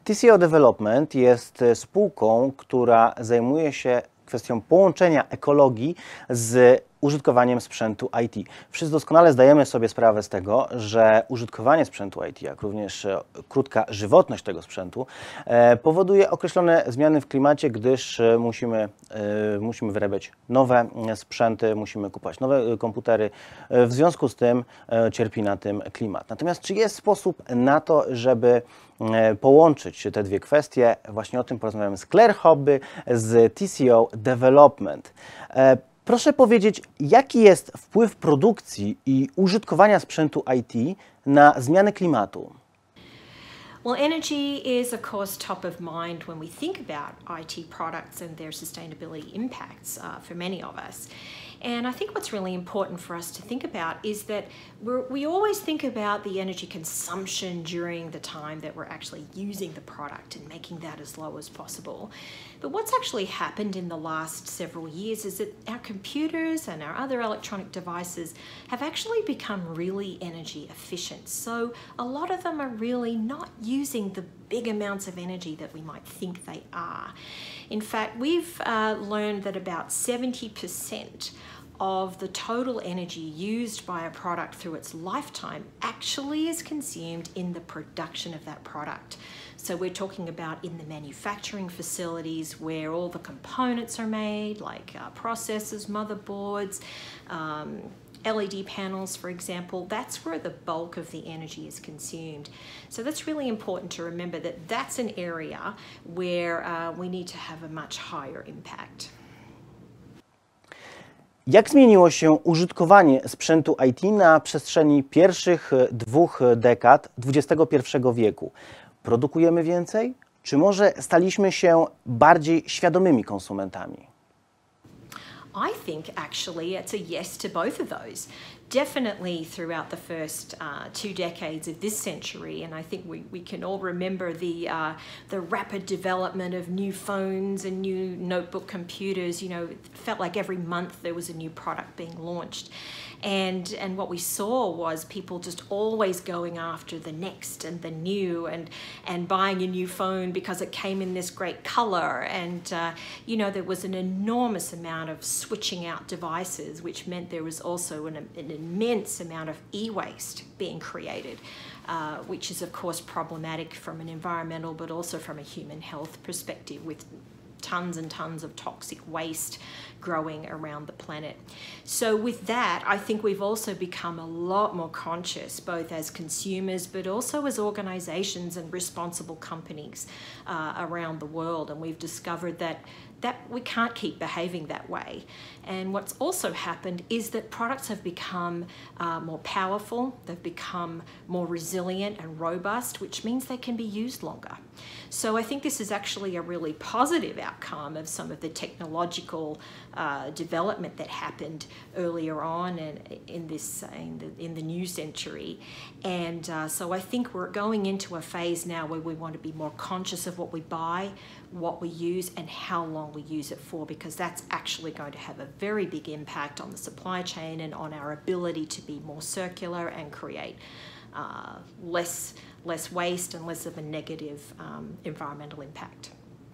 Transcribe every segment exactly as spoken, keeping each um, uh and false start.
T C O Development jest spółką, która zajmuje się kwestią połączenia ekologii z użytkowaniem sprzętu I T. Wszyscy doskonale zdajemy sobie sprawę z tego, że użytkowanie sprzętu I T, jak również krótka żywotność tego sprzętu, powoduje określone zmiany w klimacie, gdyż musimy, musimy wyrabiać nowe sprzęty, musimy kupować nowe komputery. W związku z tym cierpi na tym klimat. Natomiast czy jest sposób na to, żeby połączyć te dwie kwestie? Właśnie o tym porozmawiamy z Claire Hobby z T C O Development. Proszę powiedzieć, jaki jest wpływ produkcji i użytkowania sprzętu I T na zmianę klimatu? Well, energy is, of course, top of mind when we think about I T products and their sustainability impacts uh, for many of us. And I think what's really important for us to think about is that we're, we always think about the energy consumption during the time that we're actually using the product and making that as low as possible. But what's actually happened in the last several years is that our computers and our other electronic devices have actually become really energy efficient. So a lot of them are really not using the big amounts of energy that we might think they are. In fact, we've uh, learned that about seventy percent of the total energy used by a product through its lifetime actually is consumed in the production of that product. So we're talking about in the manufacturing facilities where all the components are made, like uh, processors, motherboards, um, L E D panels, for example. That's where the bulk of the energy is consumed. So that's really important to remember that that's an area where uh, we need to have a much higher impact. Jak zmieniło się użytkowanie sprzętu I T na przestrzeni pierwszych dwóch dekad dwudziestego pierwszego wieku? Produkujemy więcej? Czy może staliśmy się bardziej świadomymi konsumentami? I think actually it's a yes to both of those. Definitely throughout the first uh, two decades of this century, and I think we, we can all remember the, uh, the rapid development of new phones and new notebook computers. You know, it felt like every month there was a new product being launched. And, and what we saw was people just always going after the next and the new and, and buying a new phone because it came in this great color. And, uh, you know, there was an enormous amount of switching out devices, which meant there was also an, an immense amount of e-waste being created, uh, which is, of course, problematic from an environmental but also from a human health perspective, with tons and tons of toxic waste growing around the planet. So with that, I think we've also become a lot more conscious, both as consumers but also as organizations and responsible companies uh, around the world. And we've discovered that that we can't keep behaving that way. And what's also happened is that products have become uh, more powerful, they've become more resilient and robust, which means they can be used longer. So I think this is actually a really positive outcome of some of the technological uh, development that happened earlier on in, in this in the, in the new century. And uh, so I think we're going into a phase now where we want to be more conscious of what we buy, what we use, and how long we use it for, because that's actually going to have a very big impact on the supply chain and on our ability to be more circular and create uh, less, less waste and less of a negative um, environmental impact.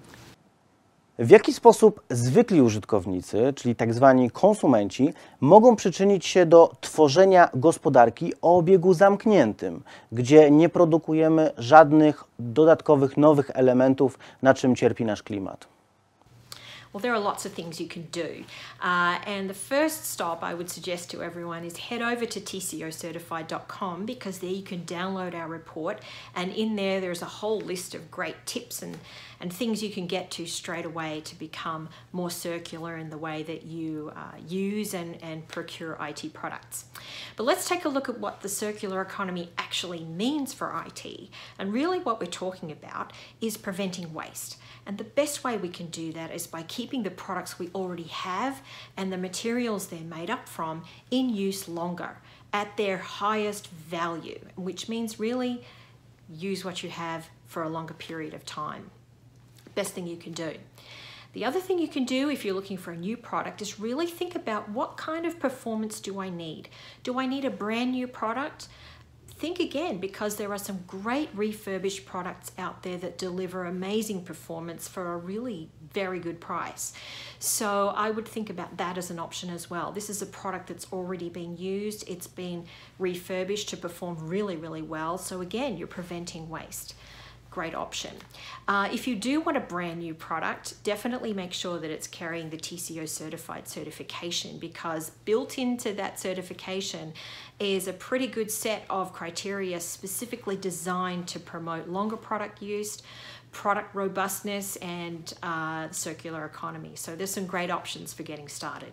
W jaki sposób zwykli użytkownicy, czyli tak zwani konsumenci, mogą przyczynić się do tworzenia gospodarki o obiegu zamkniętym, gdzie nie produkujemy żadnych dodatkowych, nowych elementów, na czym cierpi nasz klimat? Well, there are lots of things you can do. Uh, and the first stop I would suggest to everyone is head over to T C O certified dot com, because there you can download our report, and in there there's a whole list of great tips and, and things you can get to straight away to become more circular in the way that you uh, use and, and procure I T products. But let's take a look at what the circular economy actually means for I T. And really what we're talking about is preventing waste. And the best way we can do that is by keeping the products we already have and the materials they're made up from in use longer at their highest value, which means really use what you have for a longer period of time. Best thing you can do. The other thing you can do if you're looking for a new product is really think about what kind of performance do I need? Do I need a brand new product? think again, because there are some great refurbished products out there that deliver amazing performance for a really very good price. So I would think about that as an option as well. This is a product that's already been used. It's been refurbished to perform really, really well. So again, you're preventing waste. Great option. Uh, if you do want a brand new product, definitely make sure that it's carrying the T C O certified certification, because built into that certification is a pretty good set of criteria specifically designed to promote longer product use, product robustness, and uh, circular economy. So there's some great options for getting started.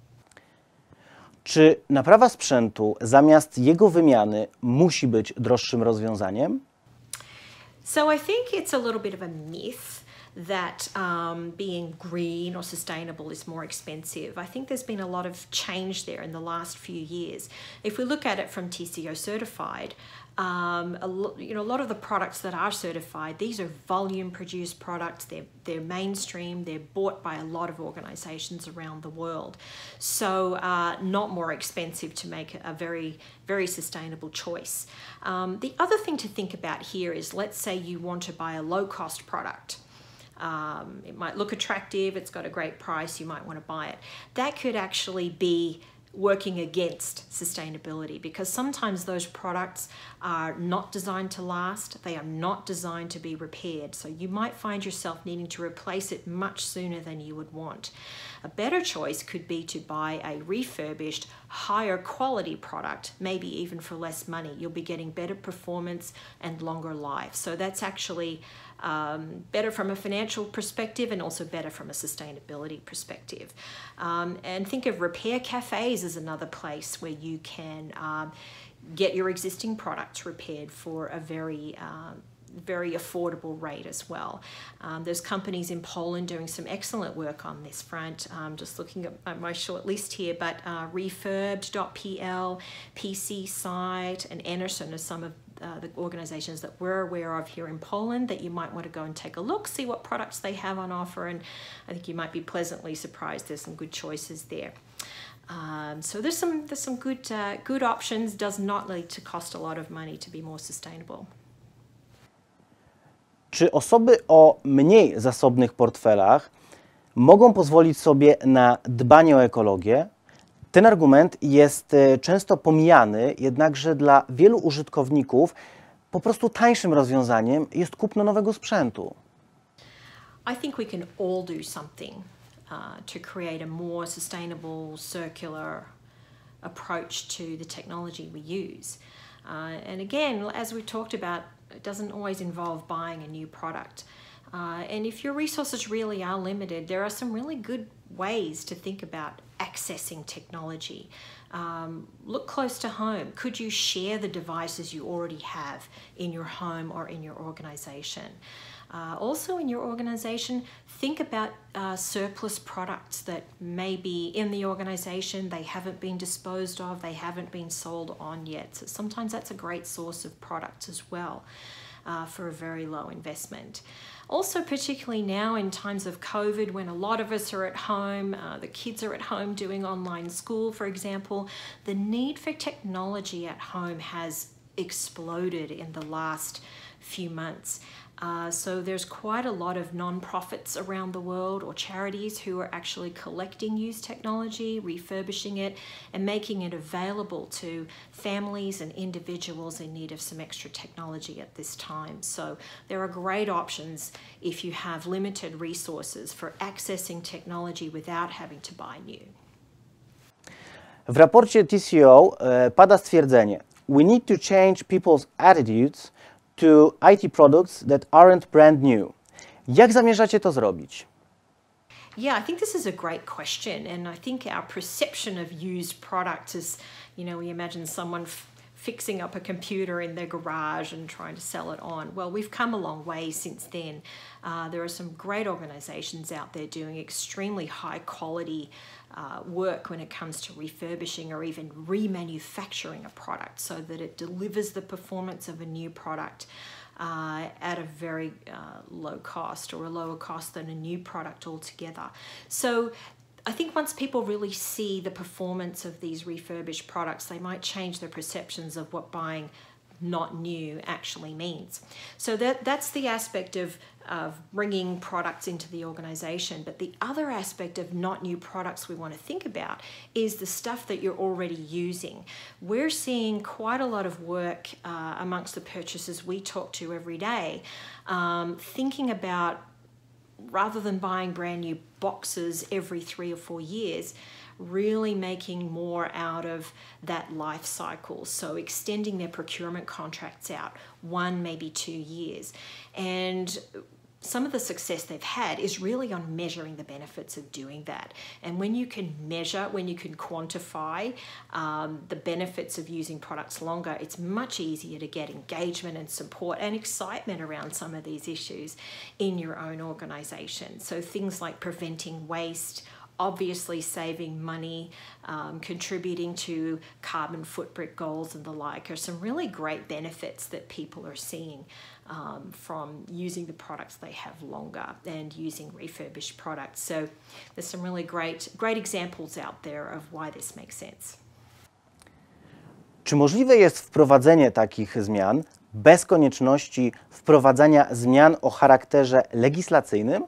Czy naprawa sprzętu zamiast jego wymiany musi być droższym rozwiązaniem? So I think it's a little bit of a myth that um, being green or sustainable is more expensive. I think there's been a lot of change there in the last few years. If we look at it from T C O certified, um, a lo you know, a lot of the products that are certified, these are volume produced products. They're, they're mainstream. They're bought by a lot of organizations around the world. So uh, not more expensive to make a very, very sustainable choice. Um, the other thing to think about here is, let's say you want to buy a low cost product. Um, it might look attractive, it's got a great price, you might want to buy it. That could actually be working against sustainability, because sometimes those products are not designed to last, they are not designed to be repaired, so you might find yourself needing to replace it much sooner than you would want. A better choice could be to buy a refurbished, higher quality product, maybe even for less money. You'll be getting better performance and longer life. So that's actually um, better from a financial perspective and also better from a sustainability perspective. Um, and think of repair cafes as another place where you can um, get your existing products repaired for a very um, very affordable rate as well. Um, there's companies in Poland doing some excellent work on this front. Um, just looking at, at my short list here, but uh, refurbed dot P L, P C Site, and Enerson are some of uh, the organizations that we're aware of here in Poland that you might want to go and take a look, see what products they have on offer, and I think you might be pleasantly surprised. There's some good choices there. Um, so there's some there's some good uh, good options. Does not need to cost a lot of money to be more sustainable. Czy osoby o mniej zasobnych portfelach mogą pozwolić sobie na dbanie o ekologię? Ten argument jest często pomijany, jednakże dla wielu użytkowników po prostu tańszym rozwiązaniem jest kupno nowego sprzętu. I think we can all do something uh, to create a more sustainable, circular approach to the technology we use. Uh, and again, as we talked about, it doesn't always involve buying a new product. Uh, and if your resources really are limited, there are some really good ways to think about accessing technology. Um, look close to home. Could you share the devices you already have in your home or in your organization? Uh, also in your organization, think about uh, surplus products that may be in the organization, they haven't been disposed of, they haven't been sold on yet. So sometimes that's a great source of products as well uh, for a very low investment. Also, particularly now in times of COVID, when a lot of us are at home, uh, the kids are at home doing online school, for example, the need for technology at home has exploded in the last few months. Uh, so there's quite a lot of non-profits around the world, or charities, who are actually collecting used technology, refurbishing it, and making it available to families and individuals in need of some extra technology at this time. So there are great options if you have limited resources for accessing technology without having to buy new. W raporcie T C O e, pada stwierdzenie: "We need to change people's attitudes to I T products that aren't brand new." Jak zamierzacie to zrobić? Yeah, I think this is a great question, and I think our perception of used products is, you know, we imagine someone f fixing up a computer in their garage and trying to sell it on. Well, we've come a long way since then. Uh, there are some great organizations out there doing extremely high quality uh, work when it comes to refurbishing or even remanufacturing a product so that it delivers the performance of a new product uh, at a very uh, low cost, or a lower cost than a new product altogether. So I think once people really see the performance of these refurbished products, they might change their perceptions of what buying not new actually means. So that, that's the aspect of, of bringing products into the organization. But the other aspect of not new products we want to think about is the stuff that you're already using. We're seeing quite a lot of work uh, amongst the purchasers we talk to every day, um, thinking about, rather than buying brand new boxes every three or four years, really making more out of that life cycle. So extending their procurement contracts out one, maybe two years. And some of the success they've had is really on measuring the benefits of doing that. And when you can measure, when you can quantify um, the benefits of using products longer, it's much easier to get engagement and support and excitement around some of these issues in your own organization. So things like preventing waste, obviously saving money, um, contributing to carbon footprint goals and the like are some really great benefits that people are seeing um, from using the products they have longer and using refurbished products. So there's some really great, great examples out there of why this makes sense. Czy możliwe jest wprowadzenie takich zmian bez konieczności wprowadzania zmian o charakterze legislacyjnym?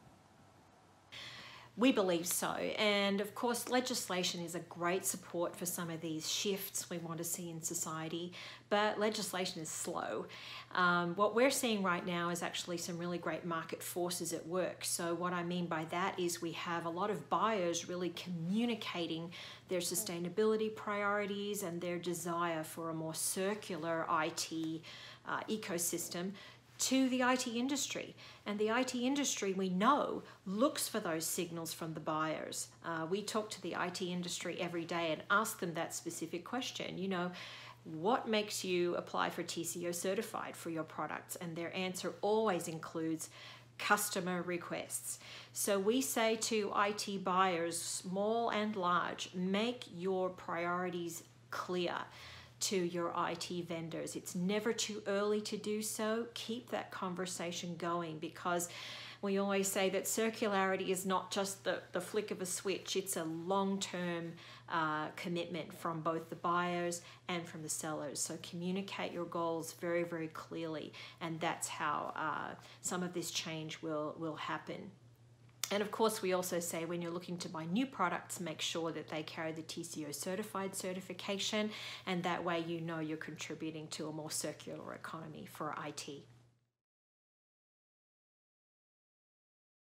We believe so, and of course legislation is a great support for some of these shifts we want to see in society, but legislation is slow. Um, what we're seeing right now is actually some really great market forces at work. So what I mean by that is we have a lot of buyers really communicating their sustainability priorities and their desire for a more circular I T uh, ecosystem to the I T industry. And the I T industry, we know, looks for those signals from the buyers. Uh, we talk to the I T industry every day and ask them that specific question. You know, what makes you apply for T C O certified for your products? And their answer always includes customer requests. So we say to I T buyers, small and large, make your priorities clear to your I T vendors. It's never too early to do so. Keep that conversation going, because we always say that circularity is not just the, the flick of a switch. It's a long-term uh, commitment from both the buyers and from the sellers. So communicate your goals very, very clearly, and that's how uh, some of this change will, will happen. And of course, we also say when you're looking to buy new products, make sure that they carry the T C O certified certification, and that way you know you're contributing to a more circular economy for I T.